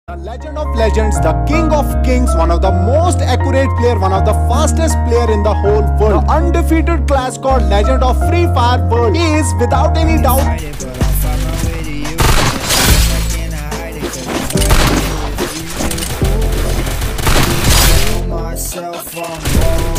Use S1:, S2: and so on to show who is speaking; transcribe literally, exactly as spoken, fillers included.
S1: The legend of legends, the king of kings, one of the most accurate player, one of the fastest player in the whole world. The undefeated class called Legend of Free Fire World. He is without any doubt
S2: myself, I'm